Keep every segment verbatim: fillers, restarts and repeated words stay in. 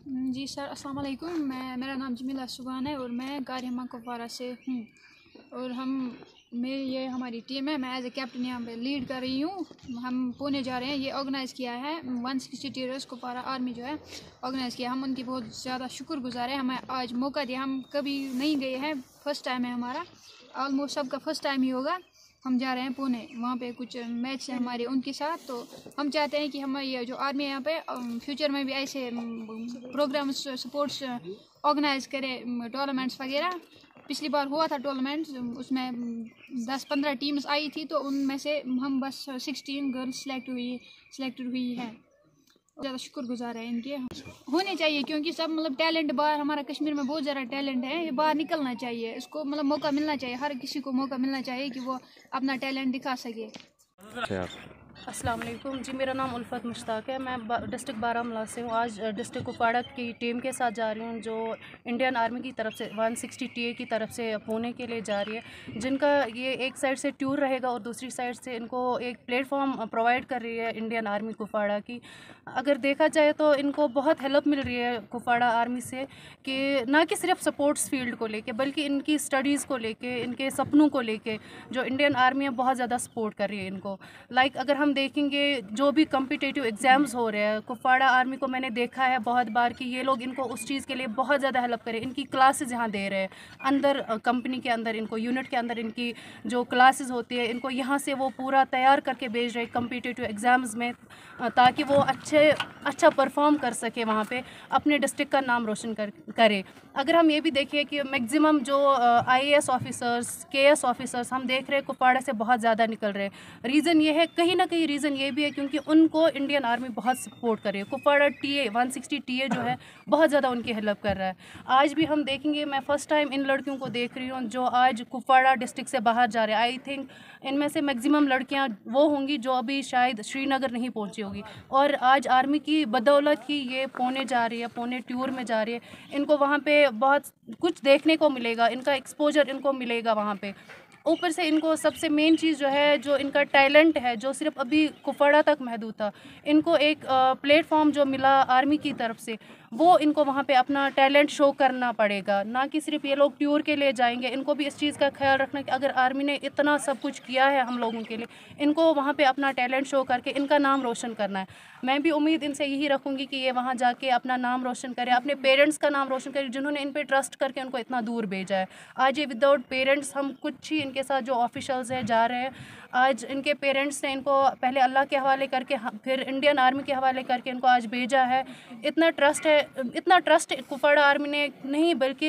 जी sir, अस्सलाम वालेकुम। मैं मेरा नाम जमीला सुभान है और मैं गारियमा कुपवारा से हूँ। और हम मैं ये हमारी टीम है, मैं एज ए कैप्टन यहाँ पे लीड कर रही हूँ। हम पुणे जा रहे हैं, ये ऑर्गेनाइज़ किया है one sixty tiers Kupwara army जो है ऑर्गेनाइज़ किया। हम उनकी बहुत ज़्यादा शुक्रगुजार है, हमें आज मौका दिया। हम कभी नहीं गए हैं, फ़र्स्ट टाइम है हमारा, ऑलमोस्ट सबका फ़र्स्ट टाइम ही होगा। हम जा रहे हैं पुणे, वहाँ पे कुछ मैच है हमारे उनके साथ। तो हम चाहते हैं कि हमारी ये जो आर्मी है यहाँ पे फ्यूचर में भी ऐसे प्रोग्राम्स स्पोर्ट्स ऑर्गेनाइज करे, टूर्नामेंट्स वगैरह। पिछली बार हुआ था टूर्नामेंट, उसमें दस पंद्रह टीम्स आई थी, तो उनमें से हम बस सिक्सटीन गर्ल्स सेलेक्ट हुई सेलेक्टेड हुई है। ज़्यादा शुक्रगुजार है इनके, होने चाहिए क्योंकि सब मतलब टैलेंट बाहर, हमारा कश्मीर में बहुत ज़्यादा टैलेंट है, ये बाहर निकलना चाहिए। इसको मतलब मौका मिलना चाहिए, हर किसी को मौका मिलना चाहिए कि वो अपना टैलेंट दिखा सके। अस्सलाम वालेकुम जी, मेरा नाम उल्फत मुश्ताक है। मैं डिस्ट्रिक्ट बारामूला से हूँ। आज डिस्ट्रिक्ट कुपवाड़ा की टीम के साथ जा रही हूँ, जो इंडियन आर्मी की तरफ से वन सिक्सटी टी ए की तरफ से पुणे के लिए जा रही है, जिनका ये एक साइड से टूर रहेगा और दूसरी साइड से इनको एक प्लेटफॉर्म प्रोवाइड कर रही है इंडियन आर्मी कुपवाड़ा की। अगर देखा जाए तो इनको बहुत हेल्प मिल रही है कुपवाड़ा आर्मी से, कि ना कि सिर्फ स्पोर्ट्स फील्ड को लेके, बल्कि इनकी स्टडीज़ को लेके, इनके सपनों को लेके जो इंडियन आर्मी है बहुत ज़्यादा सपोर्ट कर रही है इनको। लाइक अगर हम देखेंगे जो भी कम्पिटिटिव एग्ज़ाम्स हो रहे हैं, कुपवाड़ा आर्मी को मैंने देखा है बहुत बार कि ये लोग इनको उस चीज़ के लिए बहुत ज़्यादा हेल्प करें। इनकी क्लासेस यहाँ दे रहे हैं, अंदर कंपनी के अंदर इनको यूनिट के अंदर इनकी जो क्लासेस होती है, इनको यहाँ से वो पूरा तैयार करके भेज रहे हैं कम्पिटिटिव एग्ज़ाम्स में, ताकि वो अच्छे अच्छा परफॉर्म कर सके, वहाँ पे अपने डिस्ट्रिक्ट का नाम रोशन कर करे। अगर हम ये भी देखिए कि मैक्सिमम जो I A S officers, K S officers हम देख रहे हैं कुपवाड़ा से बहुत ज़्यादा निकल रहे हैं। रीज़न ये है, कहीं ना कहीं रीज़न ये भी है क्योंकि उनको इंडियन आर्मी बहुत सपोर्ट कर रही है। Kupwara T A one sixty T A जो है बहुत ज़्यादा उनकी हेल्प कर रहा है। आज भी हम देखेंगे, मैं फ़र्स्ट टाइम इन लड़कियों को देख रही हूँ जो आज कुपवाड़ा डिस्ट्रिक्ट से बाहर जा रहे हैं। आई थिंक इनमें से मैक्सिमम लड़कियाँ वो होंगी जो अभी शायद श्रीनगर नहीं पहुँची होगी, और आज आर्मी की बदौलत ही ये पुणे जा रही है, पुणे टूर में जा रही है। इनको वहाँ पे बहुत कुछ देखने को मिलेगा, इनका एक्सपोजर इनको मिलेगा वहाँ पे। ऊपर से इनको सबसे मेन चीज़ जो है, जो इनका टैलेंट है, जो सिर्फ अभी कुपवाड़ा तक महदूद था, इनको एक प्लेटफॉर्म जो मिला आर्मी की तरफ से, वो इनको वहाँ पे अपना टैलेंट शो करना पड़ेगा। ना कि सिर्फ ये लोग टूर के लिए जाएंगे, इनको भी इस चीज़ का ख्याल रखना कि अगर आर्मी ने इतना सब कुछ किया है हम लोगों के लिए, इनको वहाँ पे अपना टैलेंट शो करके इनका नाम रोशन करना है। मैं भी उम्मीद इनसे यही रखूँगी कि ये वहाँ जाके अपना नाम रोशन करें, अपने पेरेंट्स का नाम रोशन करें, जिन्होंने इन पर ट्रस्ट करके उनको इतना दूर भेजा है। आज ये विदाउट पेरेंट्स, हम कुछ ही इनके साथ जो ऑफिशल्स हैं जा रहे हैं, आज इनके पेरेंट्स ने इनको पहले अल्लाह के हवाले करके, फिर इंडियन आर्मी के हवाले करके इनको आज भेजा है। इतना ट्रस्ट है, इतना ट्रस्ट कुपवाड़ा आर्मी ने नहीं, बल्कि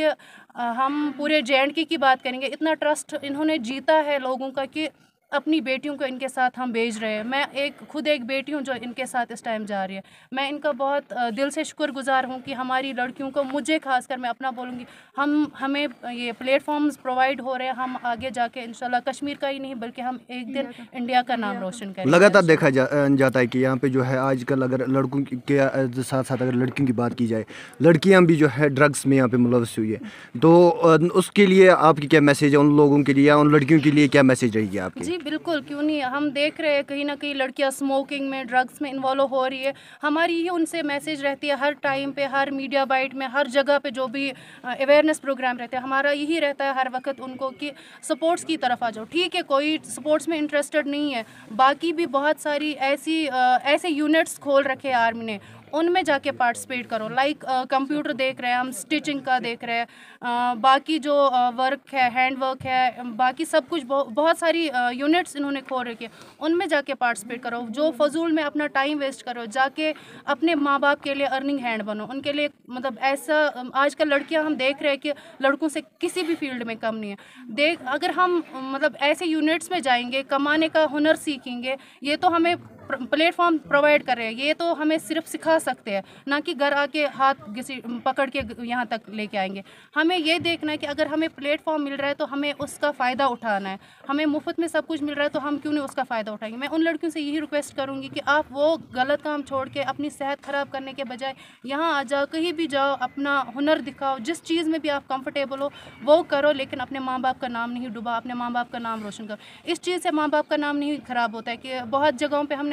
हम पूरे जे एंड के की बात करेंगे, इतना ट्रस्ट इन्होंने जीता है लोगों का कि अपनी बेटियों को इनके साथ हम भेज रहे हैं। मैं एक खुद एक बेटी हूँ जो इनके साथ इस टाइम जा रही है। मैं इनका बहुत दिल से शुक्रगुजार हूँ कि हमारी लड़कियों को, मुझे खासकर मैं अपना बोलूँगी, हम हमें ये प्लेटफॉर्म्स प्रोवाइड हो रहे हैं। हम आगे जाके इंशाल्लाह कश्मीर का ही नहीं, बल्कि हम एक दिन इंडिया का नाम रोशन करें। लगातार देखा जा, जाता है कि यहाँ पे जो है आजकल अगर लड़कों के साथ साथ अगर लड़कियों की बात की जाए, लड़कियाँ भी जो है ड्रग्स में यहाँ पे मुलव्वस हुई है। तो उसके लिए आपकी क्या मैसेज है उन लोगों के लिए, या उन लड़कियों के लिए क्या मैसेज रहेगी आपकी? जी बिल्कुल, क्यों नहीं। हम देख रहे हैं कहीं ना कहीं लड़कियां स्मोकिंग में, ड्रग्स में इन्वॉल्व हो रही है। हमारी ही उनसे मैसेज रहती है हर टाइम पे, हर मीडिया बाइट में, हर जगह पे जो भी अवेयरनेस प्रोग्राम रहते हैं, हमारा यही रहता है हर वक्त उनको कि स्पोर्ट्स की तरफ आ जाओ। ठीक है, कोई स्पोर्ट्स में इंटरेस्टेड नहीं है, बाकी भी बहुत सारी ऐसी ऐसे यूनिट्स खोल रखे हैं आर्मी ने, उनमें जाके पार्टिसिपेट करो। लाइक कंप्यूटर देख रहे हैं हम, स्टिचिंग का देख रहे हैं, uh, बाकी जो वर्क है, हैंड वर्क है, बाकी सब कुछ बहु, बहुत सारी यूनिट्स इन्होंने खोल रखी है, उनमें जाके पार्टिसिपेट करो। जो फजूल में अपना टाइम वेस्ट करो, जाके अपने माँ बाप के लिए अर्निंग हैंड बनो, उनके लिए। मतलब ऐसा आजकल लड़कियां हम देख रहे हैं कि लड़कों से किसी भी फील्ड में कम नहीं है। देख अगर हम मतलब ऐसे यूनिट्स में जाएंगे, कमाने का हुनर सीखेंगे, ये तो हमें प्लेटफॉर्म प्रोवाइड कर रहे हैं, ये तो हमें सिर्फ सिखा सकते हैं, ना कि घर आके हाथ किसी पकड़ के यहाँ तक लेके आएंगे। हमें ये देखना है कि अगर हमें प्लेटफॉर्म मिल रहा है तो हमें उसका फ़ायदा उठाना है। हमें मुफ्त में सब कुछ मिल रहा है तो हम क्यों नहीं उसका फ़ायदा उठाएंगे। मैं उन लड़कियों से यही रिक्वेस्ट करूँगी कि आप वो गलत काम छोड़ के अपनी सेहत ख़राब करने के बजाय यहाँ आ जाओ, कहीं भी जाओ, अपना हुनर दिखाओ, जिस चीज़ में भी आप कंफर्टेबल हो वो करो, लेकिन अपने माँ बाप का नाम नहीं डुबा, अपने माँ बाप का नाम रोशन करो। इस चीज़ से माँ बाप का नाम नहीं ख़राब होता है कि बहुत जगहों पर हमने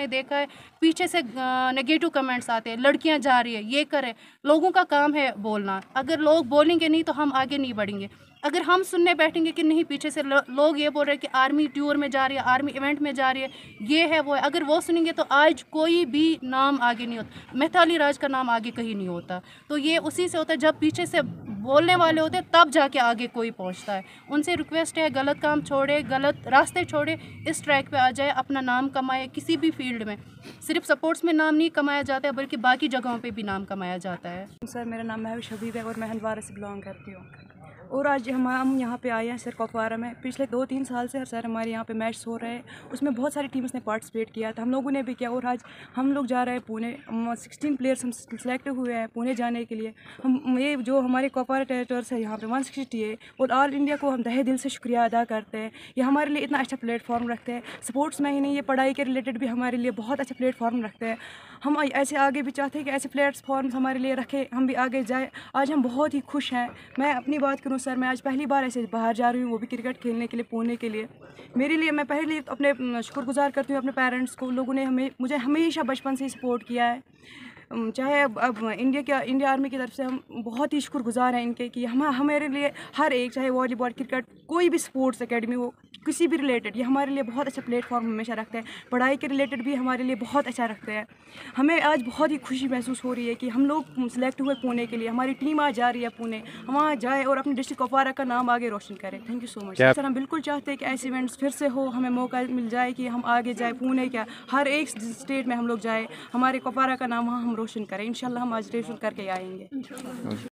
ने देखा है पीछे से नेगेटिव कमेंट्स आते हैं, लड़कियां जा रही है, ये करे। लोगों का काम है बोलना, अगर लोग बोलेंगे नहीं तो हम आगे नहीं बढ़ेंगे। अगर हम सुनने बैठेंगे कि नहीं पीछे से लोग ये बोल रहे हैं कि आर्मी टूर में जा रही है, आर्मी इवेंट में जा रही है, ये है वो है, अगर वो सुनेंगे तो आज कोई भी नाम आगे नहीं होता, मिताली राज का नाम आगे कहीं नहीं होता। तो ये उसी से होता है जब पीछे से बोलने वाले होते हैं तब जाके आगे कोई पहुंचता है। उनसे रिक्वेस्ट है गलत काम छोड़े, गलत रास्ते छोड़े, इस ट्रैक पे आ जाए, अपना नाम कमाए किसी भी फील्ड में। सिर्फ स्पोर्ट्स में नाम नहीं कमाया जाता है बल्कि बाकी जगहों पे भी नाम कमाया जाता है। सर मेरा नाम महविश हबीब है और मैं हंदवारा से बिलोंग करती हूँ और आज हम हम यहाँ पे आए हैं सर कुपवारा में। पिछले दो तीन साल से सर हमारे यहाँ पे मैच हो रहे हैं, उसमें बहुत सारी टीम्स ने पार्टिसिपेट किया था, हम लोगों ने भी किया और आज हम लोग जा रहे हैं पुणे। सिक्सटीन प्लेयर्स हम सेलेक्ट हुए हैं पुणे जाने के लिए। हम ये जो हमारे कुपवारा टेरिटोर्स है यहाँ पे वन सिक्सटी है और ऑल इंडिया को हम तहे दिल से शुक्रिया अदा करते हैं। ये हमारे लिए इतना अच्छा प्लेटफॉर्म रखते हैं, स्पोर्ट्स में ही नहीं, ये पढ़ाई के रिलेटेड भी हमारे लिए बहुत अच्छा प्लेटफॉर्म रखते हैं। हम ऐसे आगे भी चाहते हैं कि ऐसे प्लेटफॉर्म्स हमारे लिए रखें, हम भी आगे जाए। आज हम बहुत ही खुश हैं। मैं अपनी बात करूं सर, मैं आज पहली बार ऐसे बाहर जा रही हूं, वो भी क्रिकेट खेलने के लिए पुणे के लिए। मेरे लिए मैं पहले अपने शुक्रगुजार करती हूं अपने पेरेंट्स को, लोगों ने हमें मुझे हमेशा बचपन से ही सपोर्ट किया है। चाहे अब अब इंडिया के इंडिया आर्मी की तरफ से हम बहुत ही शुक्रगुजार हैं इनके कि हम हमारे लिए हर एक, चाहे वॉलीबॉल, क्रिकेट, कोई भी स्पोर्ट्स एकेडमी हो, किसी भी रिलेटेड, ये हमारे लिए बहुत अच्छा प्लेटफॉर्म हमेशा रखते हैं। पढ़ाई के रिलेटेड भी हमारे लिए बहुत अच्छा रखते हैं। हमें आज बहुत ही खुशी महसूस हो रही है कि हम लोग सिलेक्ट हुए पुणे के लिए, हमारी टीम आज जा रही है पुणे, हम वहाँ जाए और अपने डिस्ट्रिक्ट कुपवारा का नाम आगे रोशन करें। Thank you so much sir. हम बिल्कुल चाहते हैं कि ऐसे इवेंट्स फिर से हो, हमें मौका मिल जाए कि हम आगे जाए, पुणे क्या हर एक स्टेट में हम लोग जाए, हमारे कुपवारा का नाम वहाँ हम रोशन करें। इंशाल्लाह हम आज रोशन करके आएंगे।